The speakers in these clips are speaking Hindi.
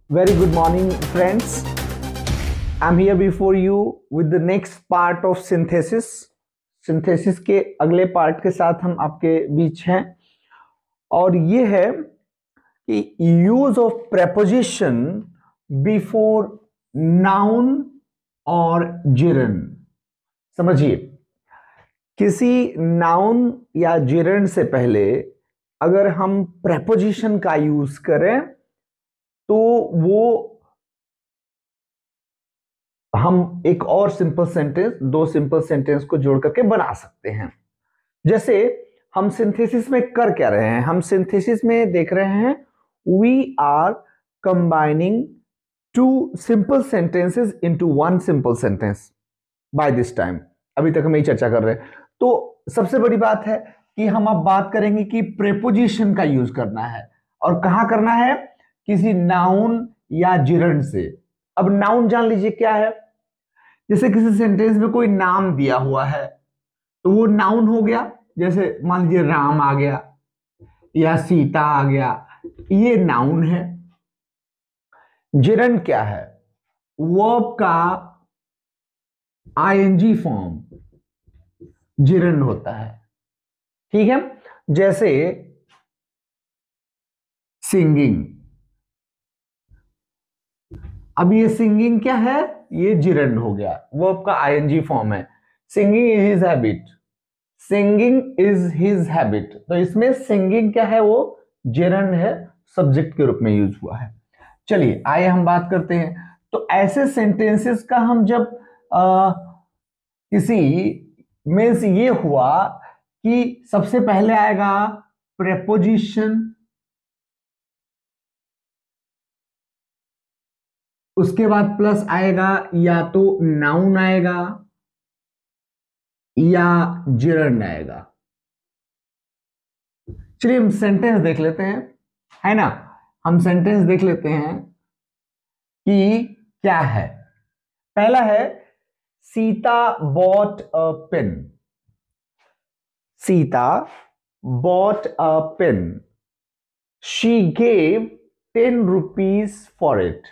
Very good morning, friends. I'm here before you with the next part of synthesis. Synthesis के अगले पार्ट के साथ हम आपके बीच हैं और ये है कि use of preposition before noun और gerund. समझिए, किसी नाउन या gerund से पहले अगर हम preposition का यूज करें तो वो हम एक और सिंपल सेंटेंस, दो सिंपल सेंटेंस को जोड़ करके बना सकते हैं। जैसे हम सिंथेसिस में कर क्या रहे हैं? हम सिंथेसिस में देख रहे हैं we are combining two simple sentences into one simple sentence by this time. अभी तक हम यही चर्चा कर रहे हैं। तो सबसे बड़ी बात है कि हम अब बात करेंगे कि प्रेपोजिशन का यूज करना है और कहां करना है? किसी नाउन या जिरंड से। अब नाउन जान लीजिए क्या है। जैसे किसी सेंटेंस में कोई नाम दिया हुआ है तो वो नाउन हो गया। जैसे मान लीजिए राम आ गया या सीता आ गया, ये नाउन है। जिरंड क्या है? वर्ब का आईएनजी फॉर्म जिरंड होता है। ठीक है, जैसे सिंगिंग। अब ये सिंगिंग क्या है? ये जिरंड हो गया, वर्ब का आईएनजी फॉर्म है। Singing is his habit, singing is his habit. तो इसमें सिंगिंग क्या है? वो जिरंड है, सब्जेक्ट के रूप में यूज हुआ है। चलिए आइए हम बात करते हैं। तो ऐसे सेंटेंसेस का हम जब किसी मीन्स ये हुआ कि सबसे पहले आएगा प्रेपोजिशन, उसके बाद प्लस आएगा या तो नाउन आएगा या जिरंड आएगा। चलिए हम सेंटेंस देख लेते हैं, है ना। हम सेंटेंस देख लेते हैं कि क्या है। पहला है Sita bought a pen. Sita bought a pen, she gave 10 rupees for it.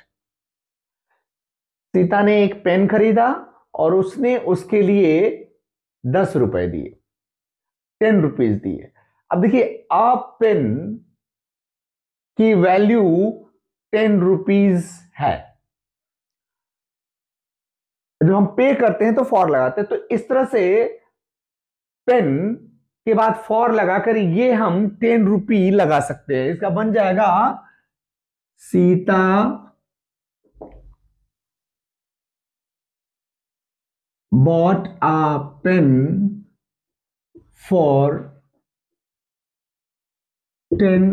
Sita ने एक पेन खरीदा और उसने उसके लिए 10 रुपए दिए, 10 रुपीज दिए। अब देखिए, अ पेन की वैल्यू 10 रुपीज है। जब हम पे करते हैं तो फॉर लगाते हैं, तो इस तरह से पेन के बाद फॉर लगाकर ये हम 10 रुपी लगा सकते हैं। इसका बन जाएगा Sita bought a pen for 10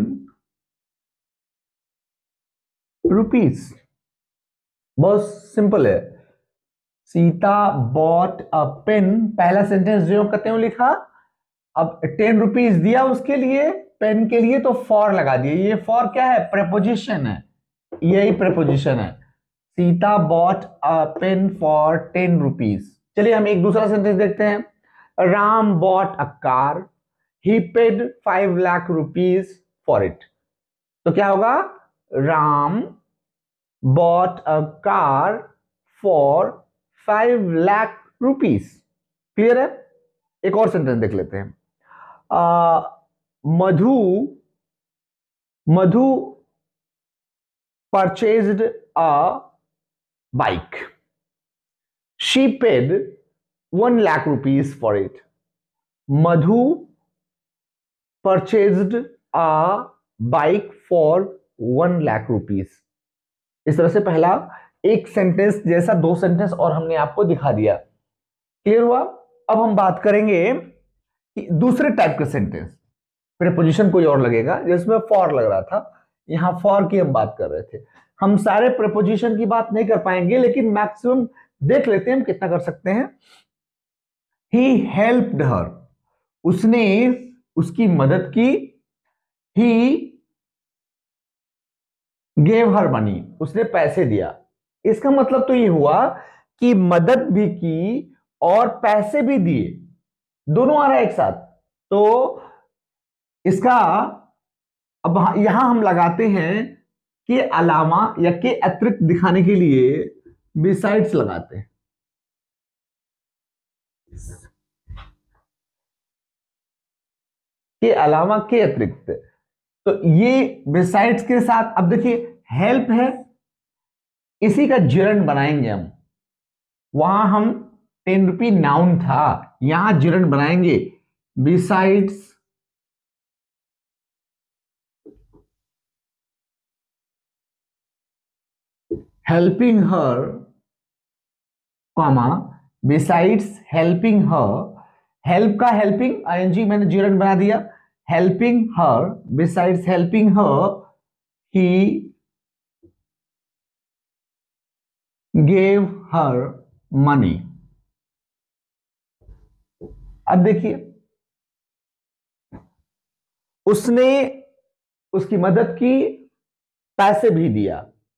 rupees. बहुत सिंपल है। सीता बॉट अ पेन, पहला सेंटेंस जो कहते हैं वो लिखा। अब 10 रुपीज दिया उसके लिए, पेन के लिए, तो फॉर लगा दिए। ये फॉर क्या है? प्रेपोजिशन है, यही प्रेपोजिशन है। Sita bought a pen for 10 rupees. चलिए हम एक दूसरा सेंटेंस देखते हैं। Ram bought a car, he paid 5 lakh rupees for it. तो क्या होगा? Ram bought a car for 5 lakh rupees। Clear है? एक और सेंटेंस देख लेते हैं। Madhu Madhu purchased a bike, she paid 1 lakh rupees for it. Madhu purchased a bike for 1 lakh rupees. इस तरह से पहला एक सेंटेंस जैसा दो सेंटेंस और हमने आपको दिखा दिया। क्लियर हुआ? अब हम बात करेंगे कि दूसरे टाइप के सेंटेंस। प्रेपोजिशन कोई और लगेगा, जिसमें फॉर लग रहा था। यहां फॉर की हम बात कर रहे थे। हम सारे प्रेपोजिशन की बात नहीं कर पाएंगे, लेकिन मैक्सिमम देख लेते हैं हम कितना कर सकते हैं। ही हेल्प्ड हर, उसने उसकी मदद की। ही गेव हर मनी, उसने पैसे दिया। इसका मतलब तो ये हुआ कि मदद भी की और पैसे भी दिए, दोनों आ रहा है एक साथ। तो इसका अब यहां हम लगाते हैं के अलावा या के अतिरिक्त दिखाने के लिए बिसाइड्स लगाते हैं। के अलावा के अतिरिक्त, तो ये बिसाइड्स के साथ अब देखिए हेल्प है, इसी का जिरंड बनाएंगे हम। वहां हम 10 रुपी नाउन था, यहां जिरंड बनाएंगे besides helping her, comma besides helping her, help का हेल्पिंग आईएनजी मैंने जिरंड बना दिया, helping her, besides helping her he gave her money. अब देखिए उसने उसकी मदद की, पैसे भी दिया।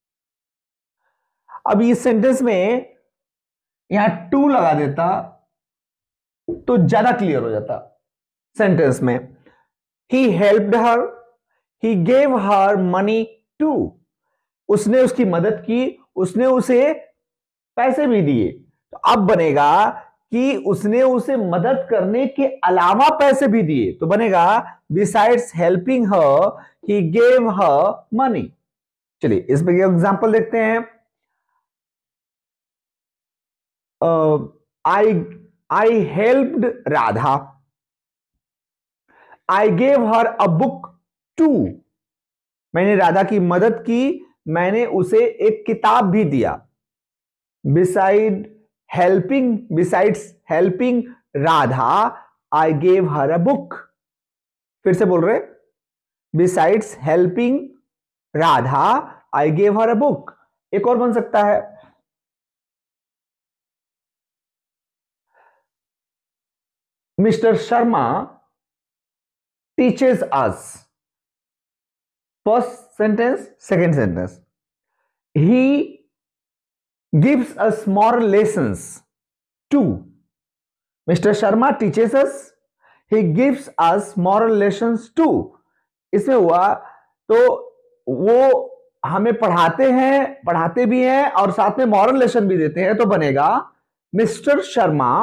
अब इस सेंटेंस में यहां टू लगा देता तो ज्यादा क्लियर हो जाता सेंटेंस में। He helped her, he gave her money too, उसने उसकी मदद की, उसने उसे पैसे भी दिए। तो अब बनेगा कि उसने उसे मदद करने के अलावा पैसे भी दिए, तो बनेगा besides helping her he gave her money. चलिए इस पे एग्जांपल देखते हैं। I helped Radha, I gave her a book too, मैंने राधा की मदद की, मैंने उसे एक किताब भी दिया। Besides helping Radha I gave her a book. फिर से बोल रहे, besides helping Radha I gave her a book. एक और बन सकता है, Mr Sharma teaches us, first sentence second sentence, he gives us moral lessons too, Mr Sharma teaches us, he gives us moral lessons too. इसमें हुआ तो वो हमें पढ़ाते हैं, पढ़ाते भी हैं और साथ में मॉरल लेसन भी देते हैं, तो बनेगा Mr Sharma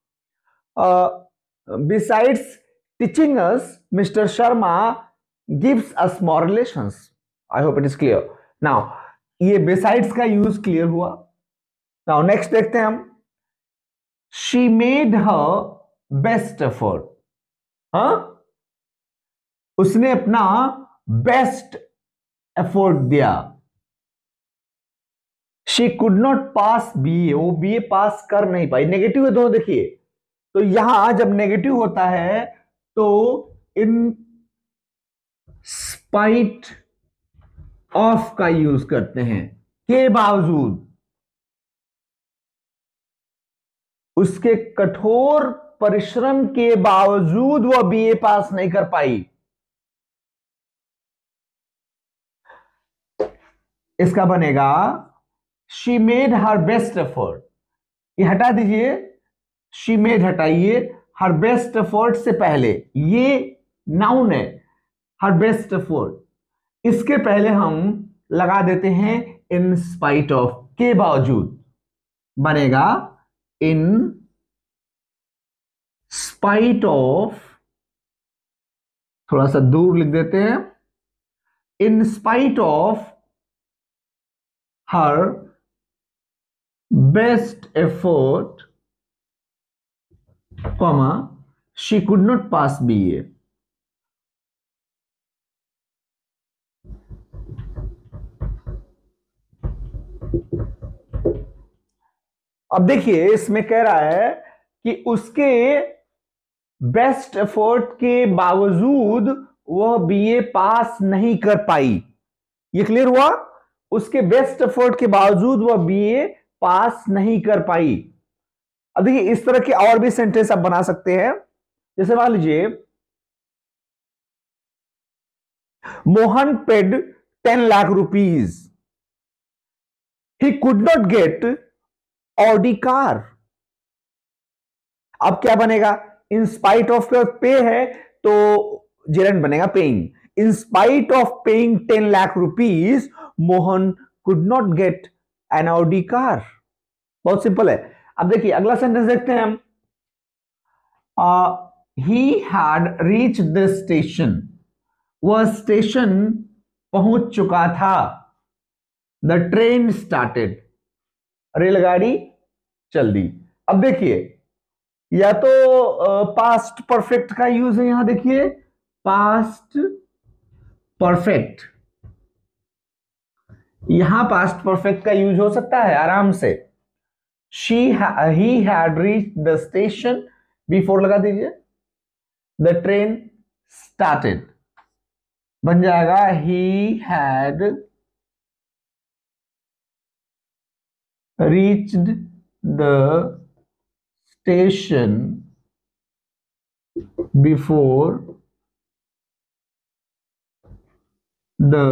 besides teaching us, Mr Sharma gives us moral lessons. I hope it is clear now. ये बिसाइड्स का यूज क्लियर हुआ। नाउ नेक्स्ट देखते हैं हम, she made her best effort, हाँ उसने अपना बेस्ट एफर्ट दिया। She could not pass BA, वो बीए पास कर नहीं पाई, नेगेटिव है दोनों देखिए। तो यहां जब नेगेटिव होता है तो इन स्पाइट ऑफ का यूज करते हैं, के बावजूद, उसके कठोर परिश्रम के बावजूद वह बीए पास नहीं कर पाई। इसका बनेगा she made her best effort, ये हटा दीजिए, शी मेड हटाइए, हर बेस्ट एफर्ट से पहले ये नाउन है, हर बेस्ट एफर्ट, इसके पहले हम लगा देते हैं इन स्पाइट ऑफ, के बावजूद, बनेगा इन स्पाइट ऑफ, थोड़ा सा दूर लिख देते हैं, in spite of her best effort, comma she could not pass BA. अब देखिए इसमें कह रहा है कि उसके बेस्ट एफर्ट के बावजूद वह बीए पास नहीं कर पाई। ये क्लियर हुआ, उसके बेस्ट एफर्ट के बावजूद वह बीए पास नहीं कर पाई। अब देखिए इस तरह के और भी सेंटेंस आप बना सकते हैं, जैसे मान लीजिए Mohan paid 10 lakh rupees, he could not get Audi car. अब क्या बनेगा, इन स्पाइट ऑफ पे है तो जेरेंट बनेगा paying, in spite of paying 10 lakh rupees Mohan could not get an Audi car. बहुत सिंपल है। अब देखिए अगला सेंटेंस देखते हैं हम। He had reach the station, वह स्टेशन पहुंच चुका था। द ट्रेन स्टार्टेड, रेलगाड़ी चल दी। अब देखिए या तो पास्ट परफेक्ट का यूज है, यहां देखिए पास्ट परफेक्ट, यहां पास्ट परफेक्ट का यूज हो सकता है आराम से। he had reached the station, before लगा दीजिए, द ट्रेन स्टार्टेड बन जाएगा he had reached the station before the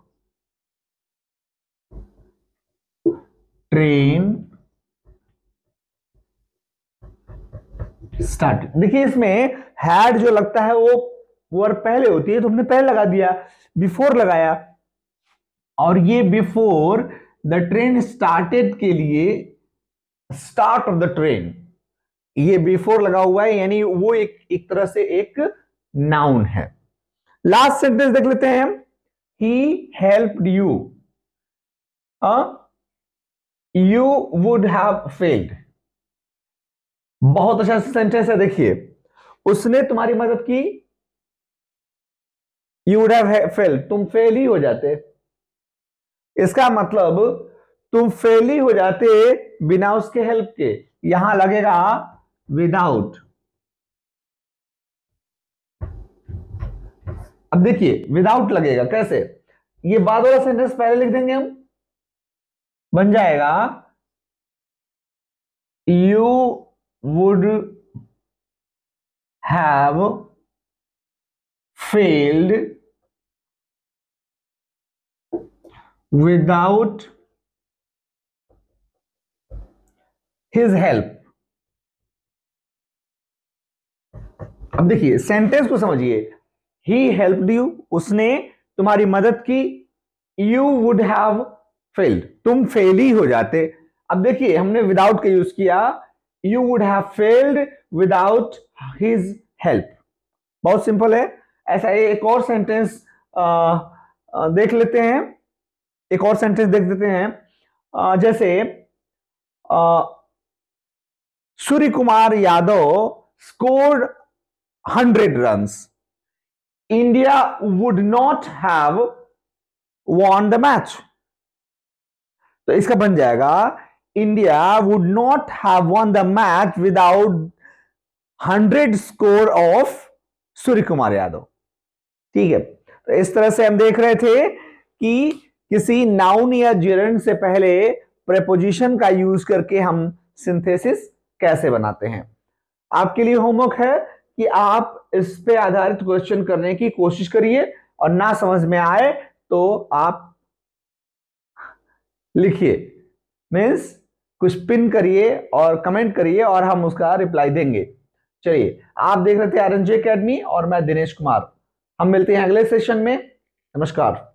train start. देखिए इसमें हैड जो लगता है वो वर्ब पहले होती है, तो हमने पहले लगा दिया, बिफोर लगाया, और ये बिफोर द ट्रेन स्टार्टेड के लिए स्टार्ट ऑफ द ट्रेन, ये बिफोर लगा हुआ है, यानी वो एक तरह से एक नाउन है। लास्ट सेंटेंस देख लेते हैं हम। He helped you, you would have failed. बहुत अच्छा सेंटेंस है। देखिए उसने तुम्हारी मदद की, यू वुड हैव फेल्ड, तुम फेल ही हो जाते। इसका मतलब तुम फेल ही हो जाते बिना उसके हेल्प के। यहां लगेगा विदाउट। अब देखिए विदाउट लगेगा कैसे, ये बाद वाला सेंटेंस पहले लिख देंगे हम, बन जाएगा you would have failed without his help. अब देखिए सेंटेंस को समझिए, ही हेल्प्ड यू, उसने तुम्हारी मदद की, यू वुड हैव फेल्ड, तुम फेल ही हो जाते। अब देखिए हमने विदाउट का यूज किया, you would have failed without his help. बहुत सिंपल है। ऐसा एक और सेंटेंस देख लेते हैं, एक और सेंटेंस देख देते हैं। जैसे Surya Kumar Yadav scored 100 runs, India would not have won the match. तो इसका बन जाएगा India would not have won the match without 100 score of Surya Kumar Yadav. ठीक है, तो इस तरह से हम देख रहे थे कि किसी नाउन या जेरेंड से पहले प्रेपोजिशन का यूज करके हम सिंथेसिस कैसे बनाते हैं। आपके लिए होमवर्क है कि आप इस पे आधारित क्वेश्चन करने की कोशिश करिए, और ना समझ में आए तो आप लिखिए, मीन्स कुछ पिन करिए और कमेंट करिए और हम उसका रिप्लाई देंगे। चलिए, आप देख रहे थे आरएनजे एकेडमी और मैं दिनेश कुमार। हम मिलते हैं अगले सेशन में। नमस्कार।